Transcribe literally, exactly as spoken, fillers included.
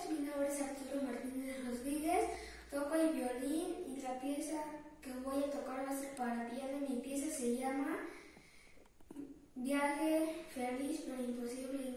noches, mi nombre es Arturo Martínez Rodríguez, toco el violín y la pieza que voy a tocar va a ser para piano. Mi pieza se llama Viaje feliz pero imposible.